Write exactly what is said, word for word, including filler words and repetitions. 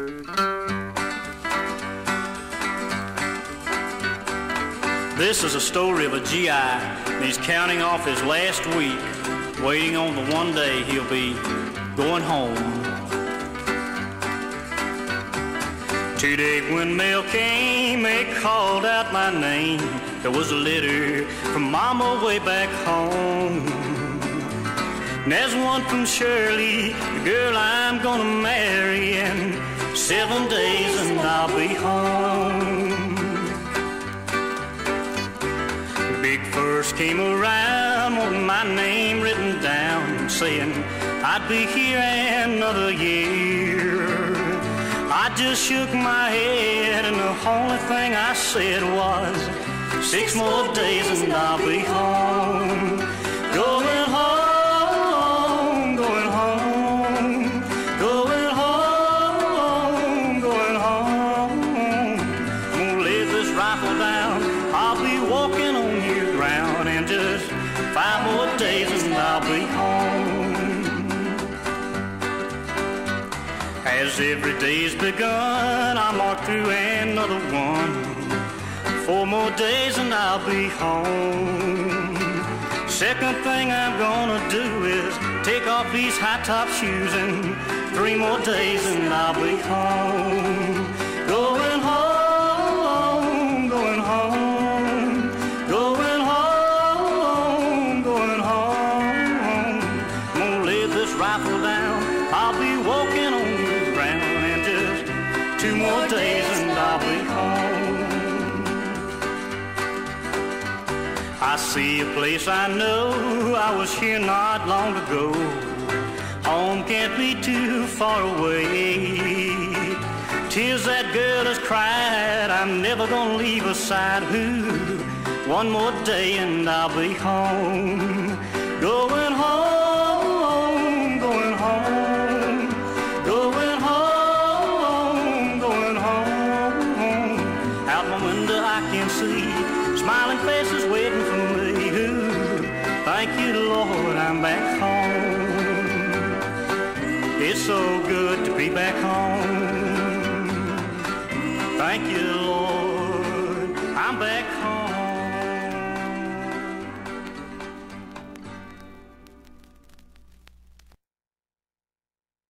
This is a story of a G I, and he's counting off his last week, waiting on the one day he'll be going home. Today when mail came, they called out my name. There was a letter from Mama way back home. And there's one from Shirley, the girl I'm gonna marry, in seven days and I'll be home. Big First came around with my name written down, saying I'd be here another year. I just shook my head and the only thing I said was, six more days and I'll be home. Going home, going home, going home, going home. I'm gonna lay this rifle down, I'll be walking on your ground, and just five more days and I'll be home. As every day's begun, I mark through another one. Four more days and I'll be home. Second thing I'm gonna do is take off these high-top shoes, and three more days and I'll be home. Going home, going home, going home, going home. I'm gonna lay this rifle down, I'll be walking on the ground, and just two more days and I'll be home. I see a place I know, I was here not long ago. Home can't be too far away. Tears that girl has cried, I'm never gonna leave her side. Ooh, one more day and I'll be home. Going home, going home, going home, going home. Out my window I can see smiling faces waiting for me. Ooh, thank you, Lord, I'm back home. It's so good to be back home. Thank you, Lord, I'm back home.